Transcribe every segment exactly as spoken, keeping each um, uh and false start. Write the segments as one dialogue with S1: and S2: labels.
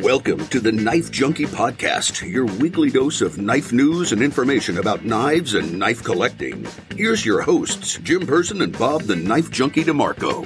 S1: Welcome to the Knife Junkie podcast, your weekly dose of knife news and information about knives and knife collecting. Here's your hosts, Jim Person and Bob the Knife Junkie DeMarco.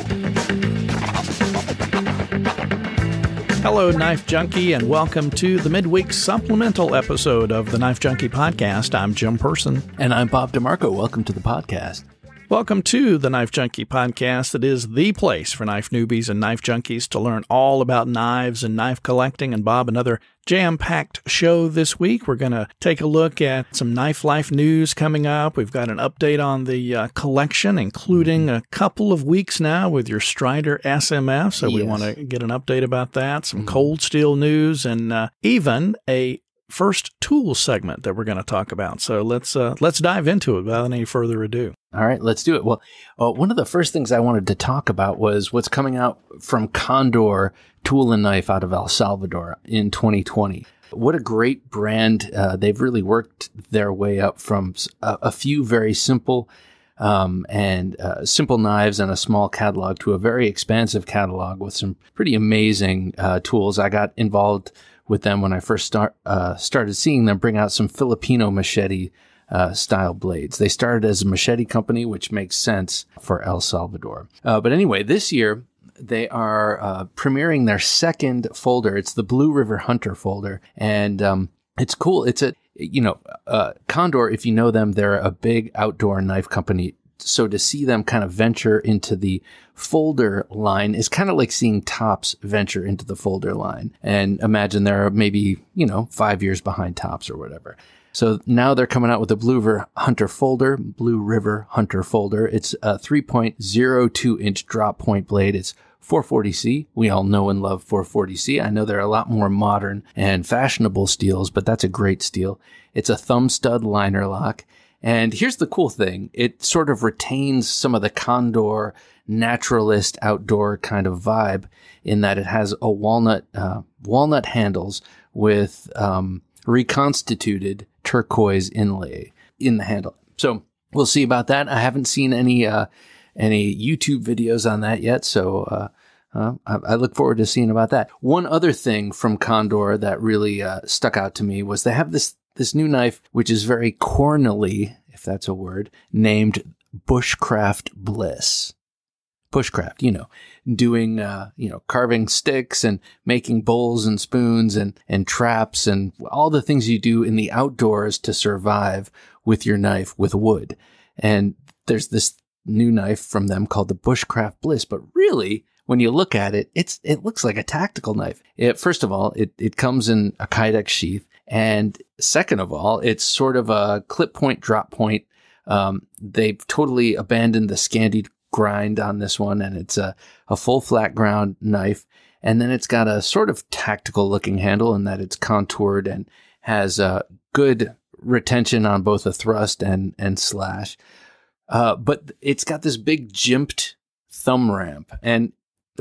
S2: Hello, Knife Junkie, and welcome to the midweek supplemental episode of the Knife Junkie podcast. I'm Jim Person.
S3: And I'm Bob DeMarco. Welcome to the podcast.
S2: Welcome to the Knife Junkie podcast. It is the place for knife newbies and knife junkies to learn all about knives and knife collecting. And Bob, another jam-packed show this week. We're going to take a look at some knife life news coming up. We've got an update on the uh, collection, including a couple of weeks now with your Strider S M F. So yes. We want to get an update about that, some mm-hmm. cold steel news, and uh, even a first tool segment that we're going to talk about. So let's uh, let's dive into it without any further ado.
S3: All right, let's do it. Well, uh, one of the first things I wanted to talk about was what's coming out from Condor Tool and Knife out of El Salvador in twenty twenty. What a great brand. Uh, they've really worked their way up from a, a few very simple um, and uh, simple knives and a small catalog to a very expansive catalog with some pretty amazing uh, tools. I got involved with them when I first start, uh, started seeing them bring out some Filipino machete uh, style blades. They started as a machete company, which makes sense for El Salvador. Uh, but anyway, this year they are uh, premiering their second folder. It's the Blue River Hunter folder. And um, it's cool. It's a, you know, uh, Condor, if you know them, they're a big outdoor knife company. So to see them kind of venture into the folder line is kind of like seeing Tops venture into the folder line. And imagine they're maybe, you know, five years behind Tops or whatever. So now they're coming out with the Blue River Hunter folder, Blue River Hunter folder. It's a three point oh two inch drop point blade. It's four forty C. We all know and love four forty C. I know there are a lot more modern and fashionable steels, but that's a great steel. It's a thumb stud liner lock. And here's the cool thing. It sort of retains some of the Condor naturalist outdoor kind of vibe in that it has a walnut, uh, walnut handles with, um, reconstituted turquoise inlay in the handle. So we'll see about that. I haven't seen any, uh, any YouTube videos on that yet. So, uh, uh I, I look forward to seeing about that. One other thing from Condor that really, uh, stuck out to me was they have this This new knife, which is very cornily, if that's a word, named Bushcraft Bliss. Bushcraft, you know, doing, uh, you know, carving sticks and making bowls and spoons and, and traps and all the things you do in the outdoors to survive with your knife with wood. And there's this new knife from them called the Bushcraft Bliss, but really, when you look at it, it's it looks like a tactical knife. It, first of all, it, it comes in a Kydex sheath. And second of all, it's sort of a clip point, drop point. Um, they've totally abandoned the Scandi grind on this one, and it's a, a full flat ground knife. And then it's got a sort of tactical looking handle in that it's contoured and has a good retention on both a thrust and, and slash. Uh, but it's got this big jimped thumb ramp, and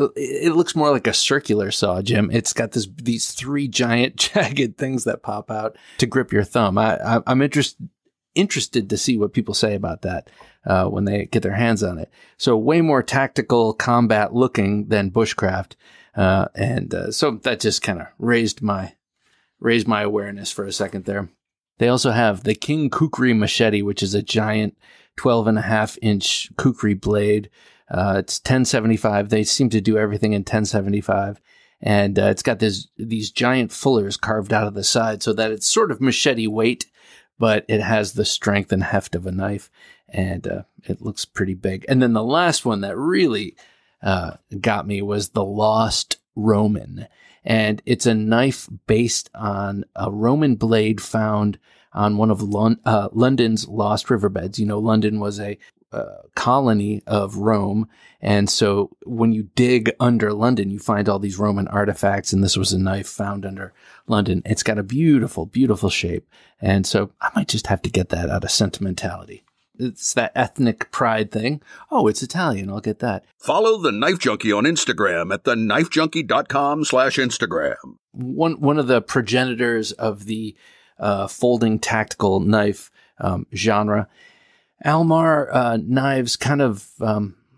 S3: it looks more like a circular saw, Jim. It's got this these three giant jagged things that pop out to grip your thumb. I, I, I'm interested interested to see what people say about that uh, when they get their hands on it. So way more tactical combat looking than Bushcraft, uh, and uh, so that just kind of raised my raised my awareness for a second there. They also have the King Kukri machete, which is a giant twelve and a half inch kukri blade. Uh, it's ten seventy-five. They seem to do everything in ten seventy-five. And uh, it's got this these giant fullers carved out of the side so that it's sort of machete weight, but it has the strength and heft of a knife. And uh, it looks pretty big. And then the last one that really uh, got me was the Lost Roman. And it's a knife based on a Roman blade found on one of Lon- uh, London's lost riverbeds. You know, London was a Uh, colony of Rome. And so when you dig under London, you find all these Roman artifacts. And this was a knife found under London. It's got a beautiful, beautiful shape. And so I might just have to get that out of sentimentality. It's that ethnic pride thing. Oh, it's Italian. I'll get that.
S1: Follow the Knife Junkie on Instagram at the knife junkie dot com slash Instagram.
S3: One, one of the progenitors of the uh, folding tactical knife um, genre. Almar uh, knives kind of um,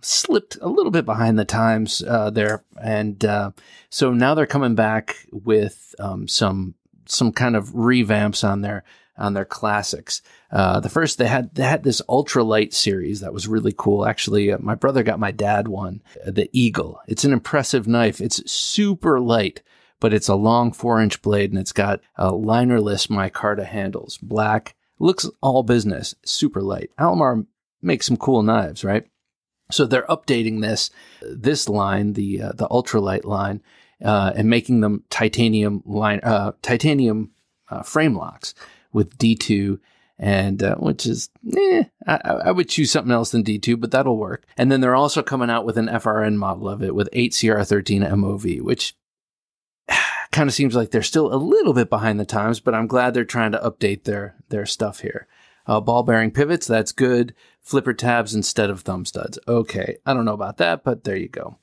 S3: slipped a little bit behind the times uh, there. And uh, so now they're coming back with um, some some kind of revamps on their on their classics. Uh, the first, they had they had this ultralight series that was really cool. Actually, uh, my brother got my dad one, uh, the Eagle. It's an impressive knife. It's super light, but it's a long four-inch blade, and it's got uh, linerless micarta handles. Black, looks all business, super light. Almar makes some cool knives, right? So they're updating this this line, the uh, the ultralight line, uh, and making them titanium line uh, titanium uh, frame locks with D two, and uh, which is eh, I, I would choose something else than D two, but that'll work. And then they're also coming out with an F R N model of it with eight C R thirteen M O V, which kind of seems like they're still a little bit behind the times, but I'm glad they're trying to update their their stuff here. Uh, ball bearing pivots, that's good. Flipper tabs instead of thumb studs. Okay, I don't know about that, but there you go.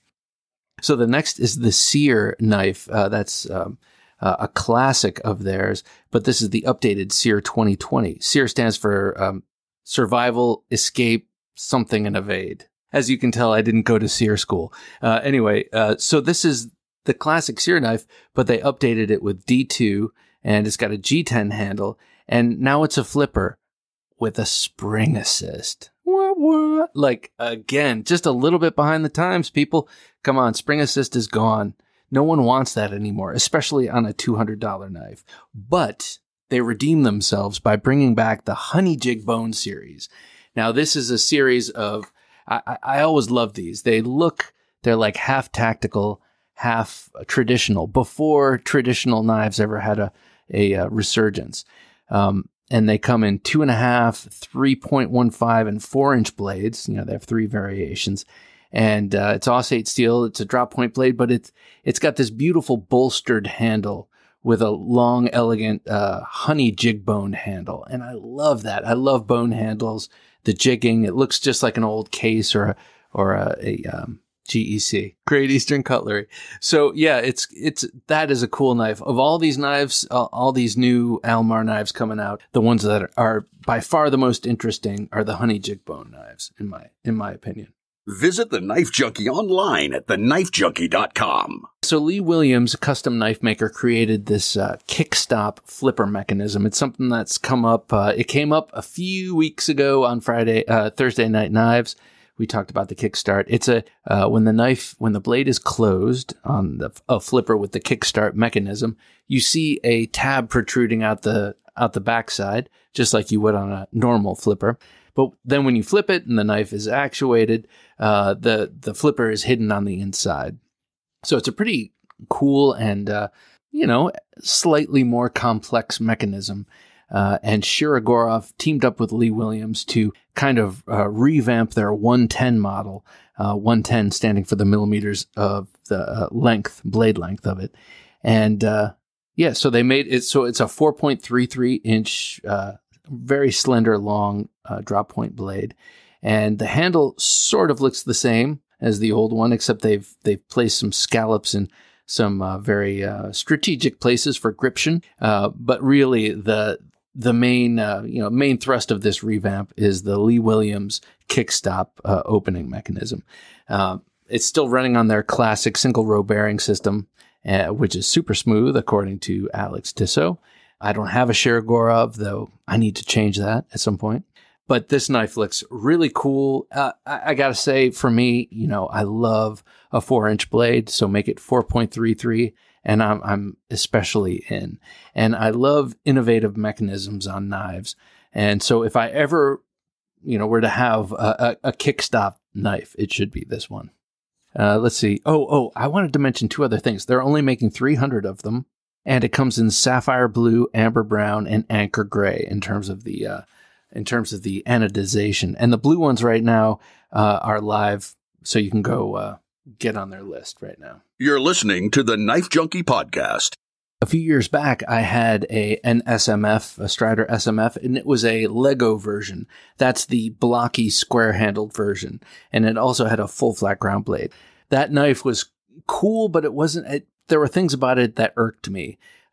S3: So the next is the Sear knife. Uh, that's um, uh, a classic of theirs, but this is the updated Sear twenty twenty. Sear stands for um, Survival, Escape, Something, and Evade. As you can tell, I didn't go to Sear school. Uh, anyway, uh, so this is the classic Sear knife, but they updated it with D two, and it's got a G ten handle, and now it's a flipper with a spring assist. What, what? Like, again, just a little bit behind the times, people. Come on, spring assist is gone. No one wants that anymore, especially on a two hundred dollars knife. But they redeem themselves by bringing back the Honey Jig Bone series. Now, this is a series of, I, I, I always love these. They look, they're like half tactical, half traditional, before traditional knives ever had a, a, a resurgence. Um, And they come in two and a half, three point one five, and four inch blades. You know, they have three variations. And uh, it's Aussate steel. It's a drop point blade, but it's it's got this beautiful bolstered handle with a long, elegant uh, honey jig bone handle. And I love that. I love bone handles, the jigging. It looks just like an old case or a, or a, a um, G E C, Great Eastern Cutlery. So yeah, it's it's that is a cool knife. Of all these knives, uh, all these new Almar knives coming out, the ones that are by far the most interesting are the honey jig bone knives, in my in my opinion.
S1: Visit the Knife Junkie online at the knife junkie dot com.
S3: So Lee Williams, a custom knife maker, created this uh, kickstop flipper mechanism. It's something that's come up. Uh, it came up a few weeks ago on Friday, uh, Thursday Night Knives. We talked about the kickstart. It's a uh, when the knife, when the blade is closed on the a flipper with the kickstart mechanism, you see a tab protruding out the out the backside, just like you would on a normal flipper. But then when you flip it and the knife is actuated, uh, the the flipper is hidden on the inside. So it's a pretty cool and uh, you know slightly more complex mechanism. Uh, and Shirogorov teamed up with Lee Williams to kind of uh, revamp their one ten model, uh, one ten standing for the millimeters of the uh, length, blade length of it. And uh, yeah, so they made it so it's a four point three three inch, uh, very slender, long uh, drop point blade. And the handle sort of looks the same as the old one, except they've they've placed some scallops in some uh, very uh, strategic places for gription. Uh, but really, the The main, uh, you know, main thrust of this revamp is the Lee Williams kickstop uh, opening mechanism. Uh, it's still running on their classic single row bearing system, uh, which is super smooth, according to Alex Tissot. I don't have a Shirogorov, though I need to change that at some point. But this knife looks really cool. Uh, I, I gotta say, for me, you know, I love a four inch blade, so make it four point three three. And I'm, I'm especially in. And I love innovative mechanisms on knives. And so if I ever, you know, were to have a, a, a kickstop knife, it should be this one. Uh, let's see. Oh, oh, I wanted to mention two other things. They're only making three hundred of them. And it comes in sapphire blue, amber brown, and anchor gray in terms of the, uh, in terms of the anodization. And the blue ones right now uh, are live. So you can go uh, get on their list right now.
S1: You're listening to the Knife Junkie podcast.
S3: A few years back, I had a an S M F, a Strider S M F, and it was a Lego version. That's the blocky, square-handled version. And it also had a full flat ground blade. That knife was cool, but it wasn't, it, there were things about it that irked me.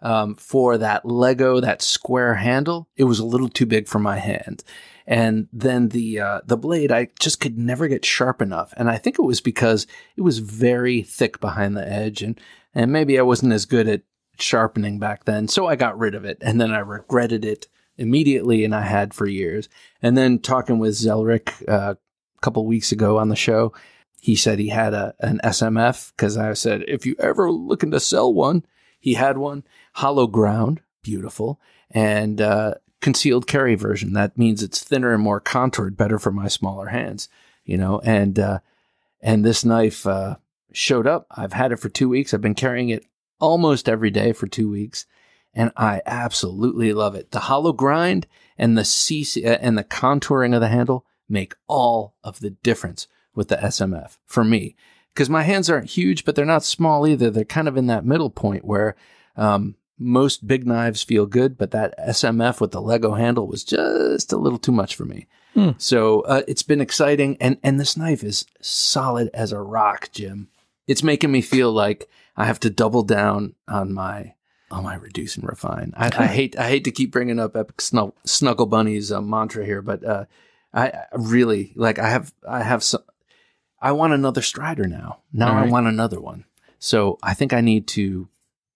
S3: um, for that Lego, that square handle, it was a little too big for my hand. And then the uh, the blade, I just could never get sharp enough. And I think it was because it was very thick behind the edge. And, and maybe I wasn't as good at sharpening back then. So I got rid of it. And then I regretted it immediately, and I had for years. And then talking with Zelric uh, a couple weeks ago on the show, he said he had a an S M F, because I said, if you ever looking to sell one, he had one. Hollow ground, beautiful. And uh concealed carry version. That means it's thinner and more contoured, better for my smaller hands, you know, and, uh, and this knife, uh, showed up. I've had it for two weeks. I've been carrying it almost every day for two weeks, and I absolutely love it. The hollow grind and the C C uh, and the contouring of the handle make all of the difference with the S M F for me, because my hands aren't huge, but they're not small either. They're kind of in that middle point where, um, most big knives feel good, but that S M F with the Lego handle was just a little too much for me. Hmm. So uh, it's been exciting, and, and this knife is solid as a rock, Jim. It's making me feel like I have to double down on my on my reduce and refine. I, I hate I hate to keep bringing up Epic Snuggle, Snuggle Bunny's uh, mantra here, but uh, I, I really like I have I have some. I want another Strider now. Now right. I want another one. So I think I need to.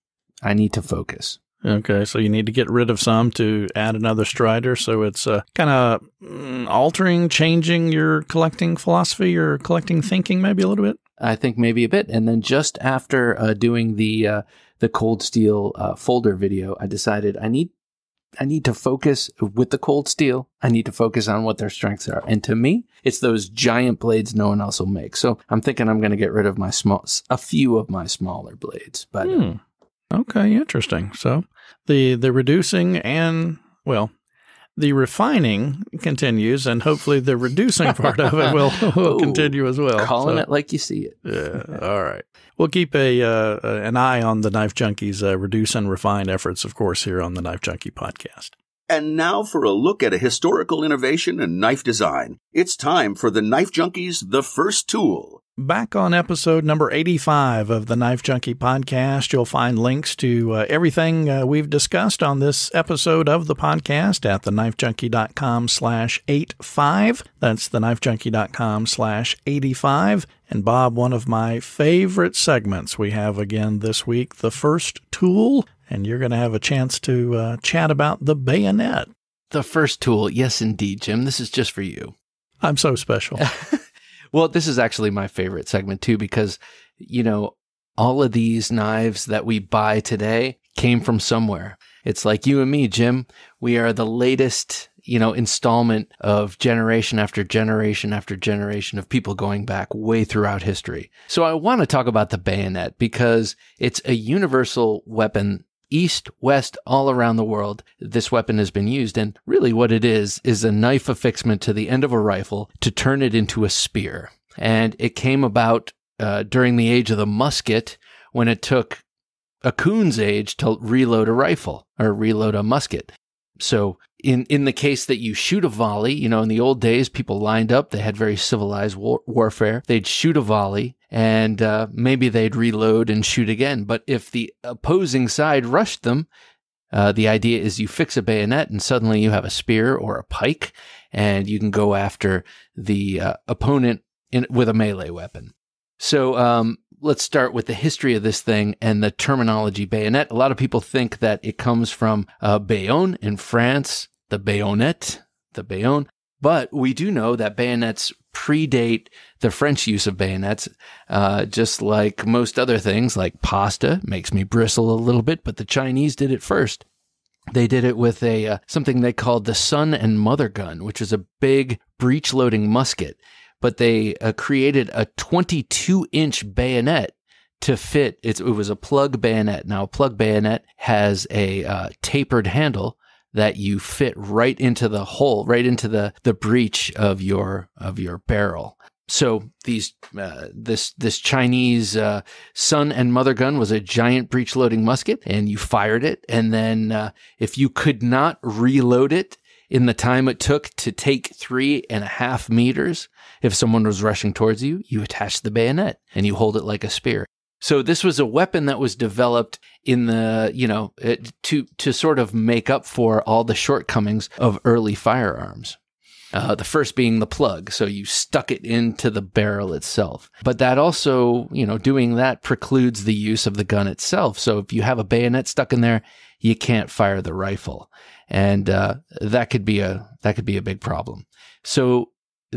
S3: I need to focus.
S2: Okay, so you need to get rid of some to add another Strider. So it's uh, kind of mm, altering, changing your collecting philosophy, your collecting thinking maybe a little bit?
S3: I think maybe a bit. And then just after uh, doing the uh, the Cold Steel uh, folder video, I decided I need I need to focus with the Cold Steel. I need to focus on what their strengths are. And to me, it's those giant blades no one else will make. So I'm thinking I'm going to get rid of my small, a few of my smaller blades. But
S2: hmm.
S3: uh,
S2: Okay, interesting. So the the reducing and, well, the refining continues, and hopefully the reducing part of it will, will Ooh, continue as well.
S3: Calling
S2: so,
S3: it like you see it.
S2: Yeah, all right. We'll keep a uh, an eye on the Knife Junkie's uh, reduce and refine efforts, of course, here on the Knife Junkie podcast.
S1: And now for a look at a historical innovation in knife design. It's time for the Knife Junkie's The First Tool.
S2: Back on episode number eighty-five of the Knife Junkie podcast, you'll find links to uh, everything uh, we've discussed on this episode of the podcast at theknifejunkie.com slash 85. That's theknifejunkie.com slash 85. And Bob, one of my favorite segments we have again this week, The First Tool, and you're going to have a chance to uh, chat about the Bayonet.
S3: The First Tool. Yes, indeed, Jim. This is just for you.
S2: I'm so special.
S3: Well, this is actually my favorite segment, too, because, you know, all of these knives that we buy today came from somewhere. It's like you and me, Jim. We are the latest, you know, installment of generation after generation after generation of people going back way throughout history. So I want to talk about the bayonet because it's a universal weapon. East, west, all around the world, this weapon has been used. And really what it is, is a knife affixment to the end of a rifle to turn it into a spear. And it came about uh, during the age of the musket, when it took a coon's age to reload a rifle or reload a musket. So in, in the case that you shoot a volley, you know, in the old days, people lined up, they had very civilized war- warfare. They'd shoot a volley and uh, maybe they'd reload and shoot again. But if the opposing side rushed them, uh, the idea is you fix a bayonet and suddenly you have a spear or a pike and you can go after the uh, opponent in, with a melee weapon. So um, let's start with the history of this thing and the terminology bayonet. A lot of people think that it comes from uh, Bayonne in France, the bayonet, the bayon. But we do know that bayonets predate the French use of bayonets, uh, just like most other things, like pasta makes me bristle a little bit, but the Chinese did it first. They did it with a uh, something they called the son and mother gun, which is a big breech-loading musket. But they uh, created a twenty-two inch bayonet to fit. It's, it was a plug bayonet. Now, a plug bayonet has a uh, tapered handle that you fit right into the hole, right into the, the breech of your of your barrel. So these uh, this this Chinese uh, son and mother gun was a giant breech-loading musket, and you fired it. And then uh, if you could not reload it in the time it took to take three and a half meters, if someone was rushing towards you, you attach the bayonet and you hold it like a spear. So this was a weapon that was developed in the, you know, to to sort of make up for all the shortcomings of early firearms. Uh, the first being the plug. So you stuck it into the barrel itself. But that also, you know, doing that precludes the use of the gun itself. So if you have a bayonet stuck in there, you can't fire the rifle. And uh, that could be a that could be a big problem. So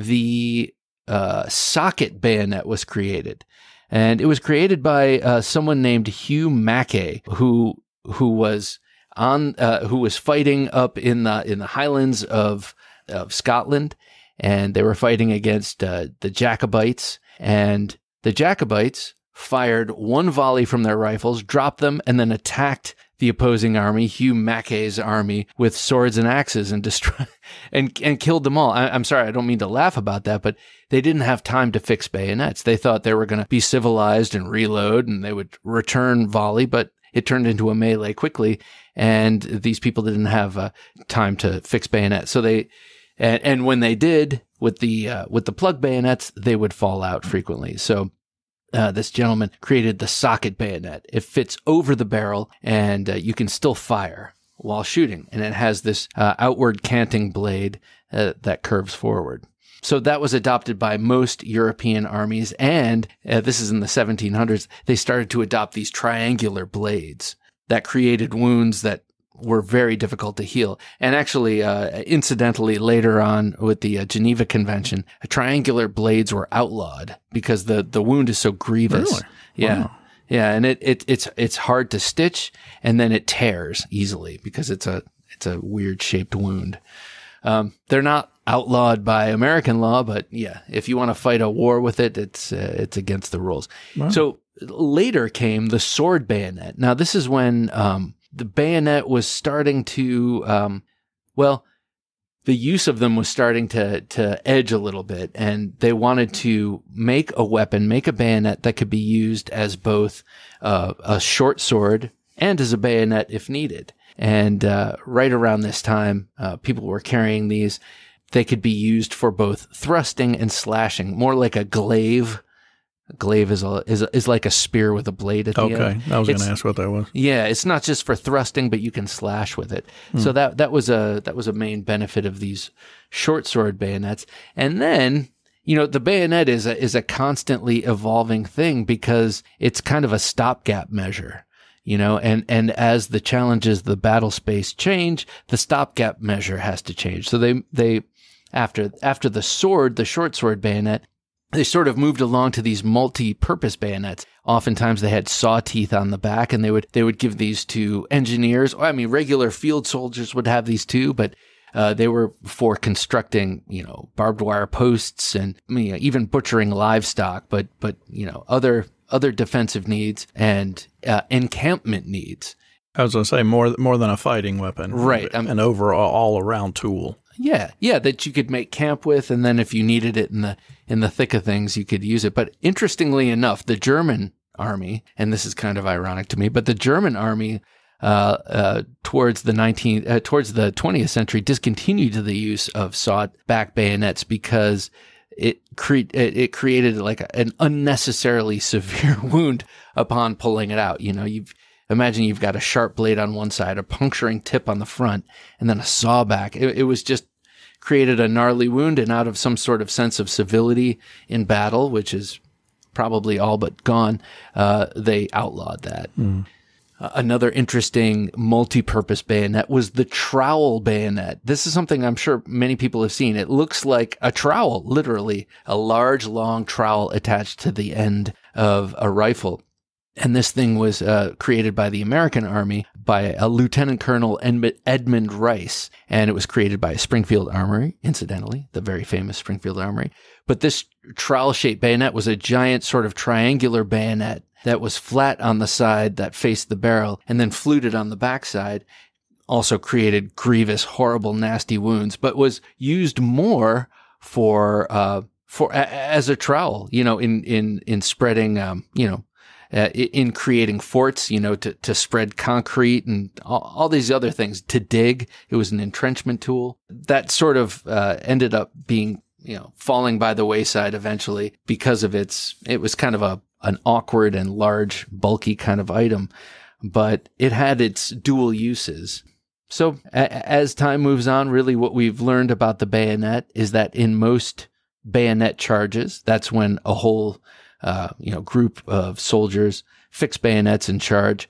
S3: the uh, socket bayonet was created. And it was created by uh, someone named Hugh Mackay, who who was on uh, who was fighting up in the in the Highlands of of Scotland, and they were fighting against uh, the Jacobites. And the Jacobites fired one volley from their rifles, dropped them, and then attacked the opposing army, Hugh Mackay's army, with swords and axes and destroy and and killed them all. I, I'm sorry, I don't mean to laugh about that, but they didn't have time to fix bayonets. They thought they were going to be civilized and reload, and they would return volley, but it turned into a melee quickly, and these people didn't have uh, time to fix bayonets. So they, and, and when they did with the uh, with the plug bayonets, they would fall out frequently. So. Uh, this gentleman created the socket bayonet. It fits over the barrel, and uh, you can still fire while shooting. And it has this uh, outward canting blade uh, that curves forward. So that was adopted by most European armies. And uh, this is in the seventeen hundreds. They started to adopt these triangular blades that created wounds that were very difficult to heal. And actually, uh, incidentally, later on with the uh, Geneva Convention, triangular blades were outlawed because the, the wound is so grievous.
S2: Really?
S3: Yeah.
S2: Wow.
S3: Yeah. And it, it, it's, it's hard to stitch, and then it tears easily because it's a, it's a weird shaped wound. Um, they're not outlawed by American law, but yeah, if you want to fight a war with it, it's, uh, it's against the rules. Wow. So later came the sword bayonet. Now this is when, um, the bayonet was starting to, um, well, the use of them was starting to to edge a little bit, and they wanted to make a weapon, make a bayonet that could be used as both uh, a short sword and as a bayonet if needed. And uh, right around this time, uh, people were carrying these. They could be used for both thrusting and slashing, more like a glaive. A glaive is a, is a, is like a spear with a blade at the
S2: okay.
S3: end.
S2: Okay, I was going
S3: It's-
S2: to ask what that was.
S3: Yeah, it's not just for thrusting, but you can slash with it.
S2: Hmm.
S3: So that that was a that was a main benefit of these short sword bayonets. And then, you know, the bayonet is a is a constantly evolving thing because it's kind of a stopgap measure. You know, and and as the challenges of the battle space change, the stopgap measure has to change. So they they after after the sword, the short sword bayonet, they sort of moved along to these multi-purpose bayonets. Oftentimes they had saw teeth on the back, and they would they would give these to engineers. I mean, regular field soldiers would have these too, but uh, they were for constructing, you know, barbed wire posts and you know, even butchering livestock. But but you know, other other defensive needs and uh, encampment needs.
S2: I was going to say more more than a fighting weapon,
S3: Right.
S2: An um, overall all around tool.
S3: Yeah, yeah, that you could make camp with, and then if you needed it in the in the thick of things, you could use it. But interestingly enough, the German army, and this is kind of ironic to me, but the German army uh, uh, towards the nineteenth, uh, towards the twentieth century, discontinued the use of saw-back bayonets because it cre- it, it created like a, an unnecessarily severe wound upon pulling it out. You know, you've Imagine you've got a sharp blade on one side, a puncturing tip on the front, and then a saw back. It, it was just created a gnarly wound, and out of some sort of sense of civility in battle, which is probably all but gone, uh, they outlawed that. Mm. Uh, another interesting multi-purpose bayonet was the trowel bayonet. This is something I'm sure many people have seen. It looks like a trowel, literally a large, long trowel attached to the end of a rifle. And this thing was uh, created by the American Army by a Lieutenant Colonel Edmund Rice, and it was created by Springfield Armory, incidentally, the very famous Springfield Armory. But this trowel-shaped bayonet was a giant sort of triangular bayonet that was flat on the side that faced the barrel and then fluted on the backside, also created grievous, horrible, nasty wounds, but was used more for uh, for a, as a trowel, you know, in in in spreading, um, you know. Uh, in creating forts, you know, to, to spread concrete and all, all these other things, to dig. It was an entrenchment tool. That sort of uh, ended up being, you know, falling by the wayside eventually because of its, it was kind of a, an awkward and large, bulky kind of item, but it had its dual uses. So a- as time moves on, really what we've learned about the bayonet is that in most bayonet charges, that's when a whole uh, you know group of soldiers fix bayonets and charge.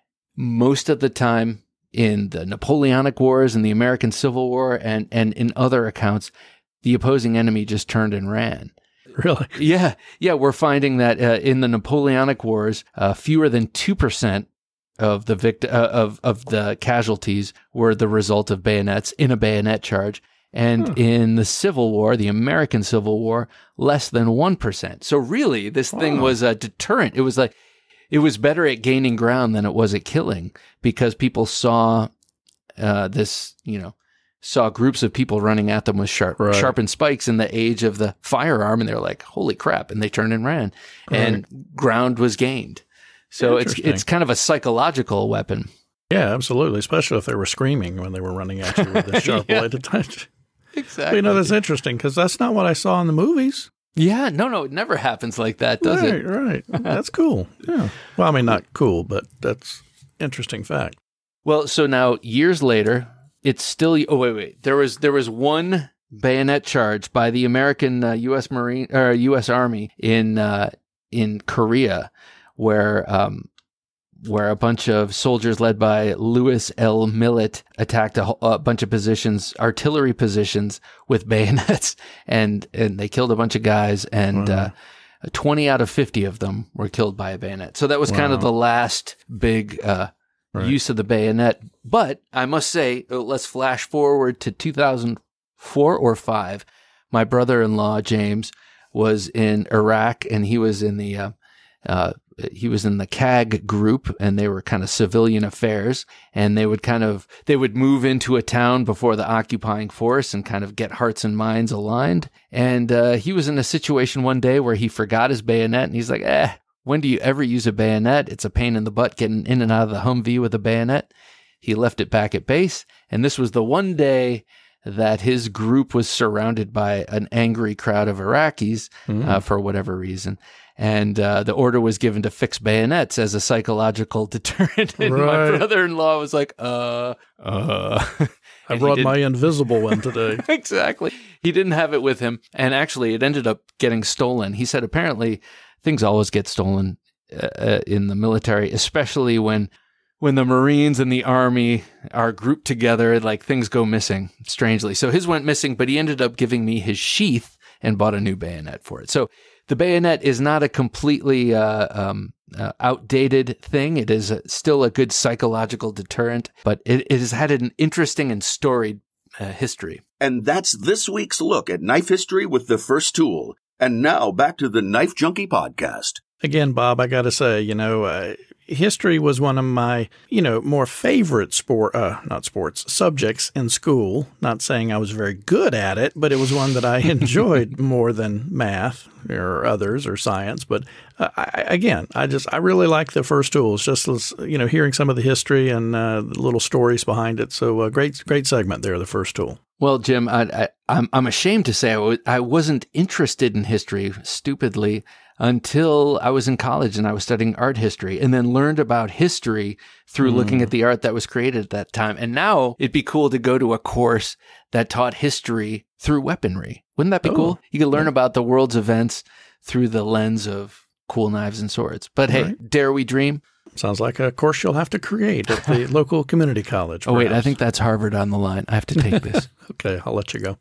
S3: Most of the time in the Napoleonic Wars and the American Civil War and, and in other accounts, the opposing enemy just turned and ran.
S2: Really?
S3: Yeah. Yeah. We're finding that uh, in the Napoleonic Wars, uh, fewer than two percent of the vict- uh, of, of the casualties were the result of bayonets in a bayonet charge. And huh. in the Civil War, the American Civil War, less than one percent. So really, this wow. thing was a deterrent. It was like, it was better at gaining ground than it was at killing, because people saw uh, this, you know, saw groups of people running at them with sharp, right. sharpened spikes in the age of the firearm, and they're like, holy crap, and they turned and ran, right. and ground was gained. So it's it's kind of a psychological weapon.
S2: Yeah, absolutely, especially if they were screaming when they were running at you with a sharp
S3: yeah.
S2: bladed touch.
S3: Exactly.
S2: But, you know, that's interesting, because that's not what I saw in the movies.
S3: Yeah, no, no, it never happens like that, does
S2: right,
S3: it?
S2: Right, right. That's cool. Yeah. Well, I mean, not cool, but that's interesting fact.
S3: Well, so now years later, it's still. Oh wait, wait. There was there was one bayonet charge by the American uh, U S Marine or U S Army in uh, in Korea, where um, where a bunch of soldiers led by Louis L. Millet attacked a, a bunch of positions, artillery positions, with bayonets, and and they killed a bunch of guys, and wow. uh, twenty out of fifty of them were killed by a bayonet. So that was wow. kind of the last big uh, right. use of the bayonet. But I must say, let's flash forward to two thousand four or five. My brother-in-law, James, was in Iraq, and he was in the uh, uh, he was in the C A G group, and they were kind of civilian affairs, and they would kind of, they would move into a town before the occupying force and kind of get hearts and minds aligned. And uh, he was in a situation one day where he forgot his bayonet, and he's like, eh, when do you ever use a bayonet? It's a pain in the butt getting in and out of the Humvee with a bayonet. He left it back at base, and this was the one day that his group was surrounded by an angry crowd of Iraqis mm. uh, for whatever reason. And uh, the order was given to fix bayonets as a psychological deterrent. And
S2: right.
S3: my brother-in-law was like, uh, uh.
S2: I brought my invisible one today.
S3: Exactly. He didn't have it with him. And actually, it ended up getting stolen. He said apparently things always get stolen uh, in the military, especially when when the Marines and the Army are grouped together, like things go missing, strangely. So his went missing, but he ended up giving me his sheath and bought a new bayonet for it. So the bayonet is not a completely uh, um, uh, outdated thing. It is a, still a good psychological deterrent, but it, it has had an interesting and storied uh, history.
S1: And that's this week's look at knife history with The First Tool. And now back to the Knife Junkie podcast.
S2: Again, Bob, I got to say, you know, uh, history was one of my, you know, more favorite sport, uh, not sports, subjects in school. Not saying I was very good at it, but it was one that I enjoyed more than math or others or science. But uh, I, again, I just, I really like The First Tool. It's just, you know, hearing some of the history and uh, the little stories behind it. So uh, great, great segment there, The First Tool.
S3: Well, Jim, I, I, I'm I'm ashamed to say I, w- I wasn't interested in history, stupidly, until I was in college and I was studying art history, and then learned about history through mm. looking at the art that was created at that time. And now it'd be cool to go to a course that taught history through weaponry. Wouldn't that be oh. cool? You could learn yeah. about the world's events through the lens of cool knives and swords. But hey, right. dare we dream?
S2: Sounds like a course you'll have to create at the local community college.
S3: Oh, wait, I think that's Harvard on the line. I have to take this.
S2: Okay, I'll let you go.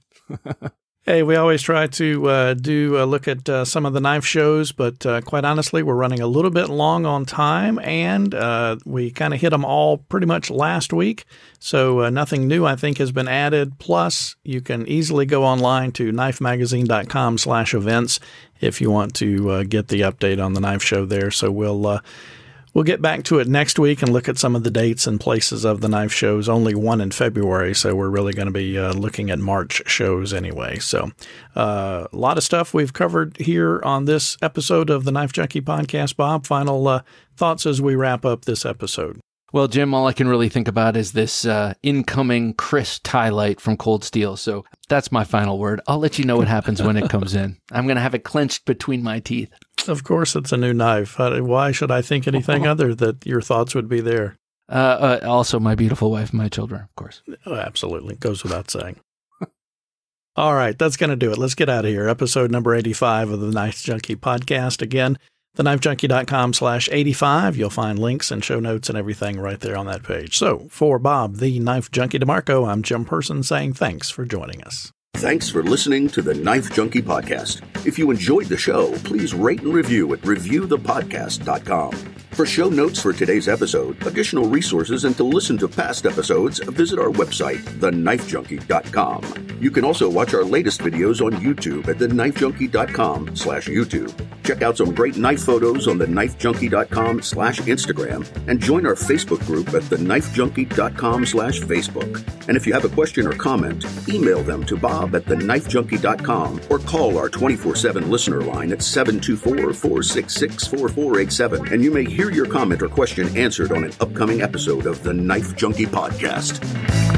S2: Hey, we always try to uh, do a look at uh, some of the knife shows, but uh, quite honestly, we're running a little bit long on time, and uh, we kind of hit them all pretty much last week. So uh, nothing new, I think, has been added. Plus, you can easily go online to knife magazine dot com slash events if you want to uh, get the update on the knife show there. So we'll uh, We'll get back to it next week and look at some of the dates and places of the knife shows. Only one in February, so we're really going to be uh, looking at March shows anyway. So uh, a lot of stuff we've covered here on this episode of the Knife Junkie podcast. Bob, final uh, thoughts as we wrap up this episode.
S3: Well, Jim, all I can really think about is this uh, incoming Chris tie light from Cold Steel. So that's my final word. I'll let you know what happens when it comes in. I'm going to have it clenched between my teeth.
S2: Of course it's a new knife. Why should I think anything other that your thoughts would be there?
S3: Uh, uh, also, my beautiful wife and my children, of course.
S2: Oh, absolutely. Goes without saying. All right, that's going to do it. Let's get out of here. Episode number eighty-five of the Knife Junkie podcast. Again, the knife junkie dot com slash eighty-five. You'll find links and show notes and everything right there on that page. So for Bob, the Knife Junkie DeMarco, I'm Jim Person saying thanks for joining us.
S1: Thanks for listening to the Knife Junkie podcast. If you enjoyed the show, please rate and review at review the podcast dot com. For show notes for today's episode, additional resources, and to listen to past episodes, visit our website, the knife junkie dot com. You can also watch our latest videos on YouTube at the knife junkie dot com slash YouTube. Check out some great knife photos on the knife junkie dot com slash Instagram, and join our Facebook group at the knife junkie dot com slash Facebook. And if you have a question or comment, email them to Bob at the knife junkie dot com or call our twenty-four seven listener line at seven two four, four six six, four four eight seven, and you may hear your comment or question answered on an upcoming episode of the Knife Junkie podcast.